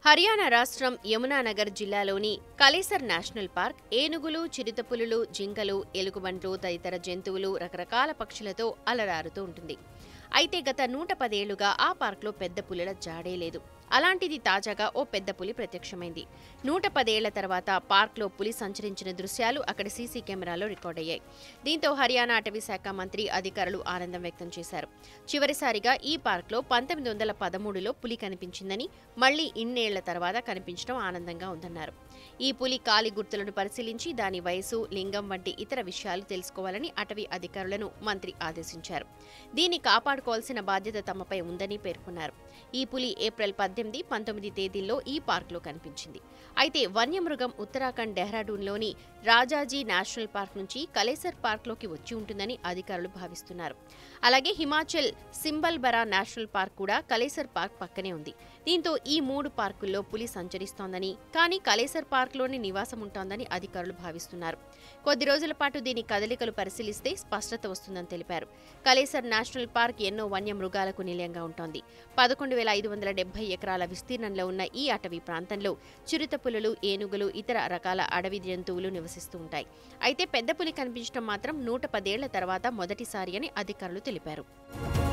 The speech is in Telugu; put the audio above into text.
హర్యానా రాష్ట్రం యమునానగర్ జిల్లాలోని కలేసర్ నేషనల్ పార్క్ ఏనుగులు, చిరుతపులులు, జింకలు, ఎలుగుబంట్లు తదితర జంతువులు, రకరకాల పక్షులతో అలరారుతూ ఉంటుంది. అయితే గత 110 ఏళ్లుగా ఆ పార్క్లో పెద్ద పులుల జాడే లేదు. అలాంటిది తాజాగా ఓ పెద్ద పులి ప్రత్యక్షమైంది. 110 ఏళ్ల తర్వాత పార్క్లో పులి సంచరించిన దృశ్యాలు అక్కడి సీసీ కెమెరాలో రికార్డయ్యాయి. దీంతో హర్యానా అటవీ శాఖ మంత్రి, అధికారులు ఆనందం వ్యక్తం చేశారు. చివరిసారిగా ఈ పార్క్లో 1913లో పులి కనిపించిందని, మళ్లీ ఇన్నేళ్ల తర్వాత కనిపించడం ఆనందంగా ఉందన్నారు. ఈ పులి కాలి గుర్తులను పరిశీలించి దాని వయసు, లింగం వంటి ఇతర విషయాలు తెలుసుకోవాలని అటవీ అధికారులను మంత్రి ఆదేశించారు. దీన్ని కాపాడుకోవాల్సిన బాధ్యత తమపై ఉందని పేర్కొన్నారు. ఈ పులి ఏప్రిల్ 18, 19 తేదీల్లో ఈ పార్క్లో కనిపించింది. అయితే వన్యమృగం ఉత్తరాఖండ్ డెహ్రాడూన్లోని రాజాజీ నేషనల్ పార్క్ నుంచి కలేసర్ పార్క్లోకి వచ్చి ఉంటుందని అధికారులు భావిస్తున్నారు. అలాగే హిమాచల్ సింబల్బరా నేషనల్ పార్క్ కూడా కలేసర్ పార్క్ పక్కనే ఉంది. దీంతో ఈ 3 పార్కుల్లో పులి సంచరిస్తోందని, కానీ కలేసర్ పార్క్లోని నివాసం ఉంటోందని అధికారులు భావిస్తున్నారు. కొద్ది రోజుల పాటు దీని కదలికలు పరిశీలిస్తే స్పష్టత వస్తుందని తెలిపారు. కలేసర్ నేషనల్ పార్క్ ఎన్నో వన్యమృగాలకు నిలయంగా ఉంటోంది. 11,570 ఎకరాల విస్తీర్ణంలో ఉన్న ఈ అటవీ ప్రాంతంలో చిరుతపులులు, ఏనుగులు, ఇతర రకాల అడవి జంతువులు నివసిస్తూ ఉంటాయి. అయితే పెద్ద పులి కనిపించడం మాత్రం 110 ఏళ్ల తర్వాత మొదటిసారి అని అధికారులు తెలిపారు.